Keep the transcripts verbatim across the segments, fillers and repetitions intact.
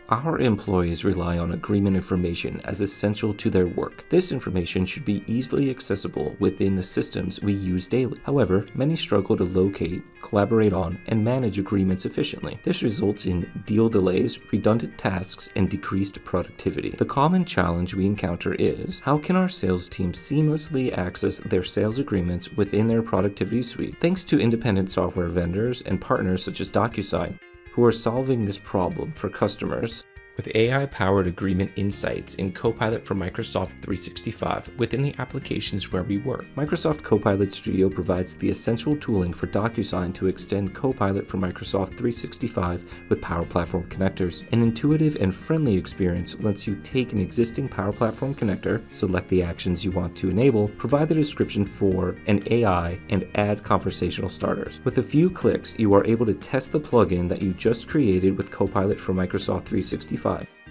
Our employees rely on agreement information as essential to their work. This information should be easily accessible within the systems we use daily. However, many struggle to locate, collaborate on, and manage agreements efficiently. This results in deal delays, redundant tasks, and decreased productivity. The common challenge we encounter is, how can our sales team seamlessly access their sales agreements within their productivity suite? Thanks to independent software vendors and partners such as Docusign, who are solving this problem for customers with A I-powered agreement insights in Copilot for Microsoft three sixty-five within the applications where we work. Microsoft Copilot Studio provides the essential tooling for Docusign to extend Copilot for Microsoft three sixty-five with Power Platform connectors. An intuitive and friendly experience lets you take an existing Power Platform connector, select the actions you want to enable, provide the description for an A I, and add conversational starters. With a few clicks, you are able to test the plugin that you just created with Copilot for Microsoft three sixty-five.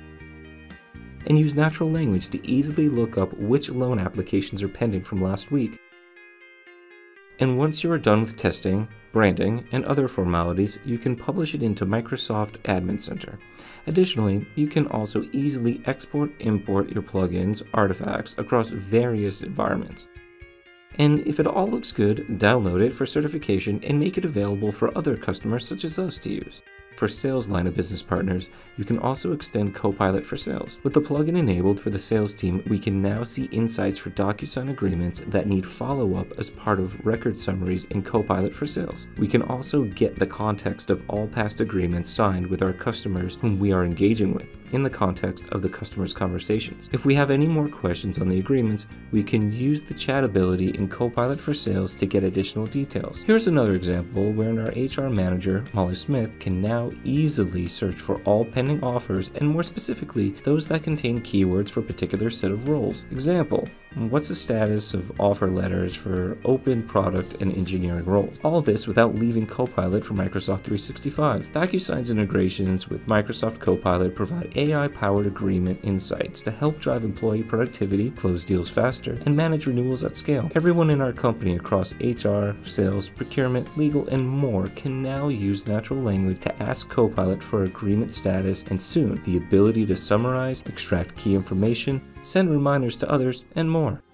And use natural language to easily look up which loan applications are pending from last week. And once you are done with testing, branding, and other formalities, you can publish it into Microsoft Admin Center. Additionally, you can also easily export/import your plugins, artifacts across various environments. And if it all looks good, download it for certification and make it available for other customers such as us to use. For sales line of business partners, you can also extend Copilot for Sales. With the plugin enabled for the sales team, we can now see insights for DocuSign agreements that need follow-up as part of record summaries in Copilot for Sales. We can also get the context of all past agreements signed with our customers whom we are engaging with, in the context of the customer's conversations. If we have any more questions on the agreements, we can use the chat ability in Copilot for Sales to get additional details. Here's another example wherein our H R manager, Molly Smith, can now easily search for all pending offers, and more specifically, those that contain keywords for a particular set of roles. Example, what's the status of offer letters for open product and engineering roles? All this without leaving Copilot for Microsoft three sixty-five. DocuSign's integrations with Microsoft Copilot provide A I-powered agreement insights to help drive employee productivity, close deals faster, and manage renewals at scale. Everyone in our company across H R, sales, procurement, legal, and more can now use natural language to ask Copilot for agreement status, and soon the ability to summarize, extract key information, send reminders to others, and more.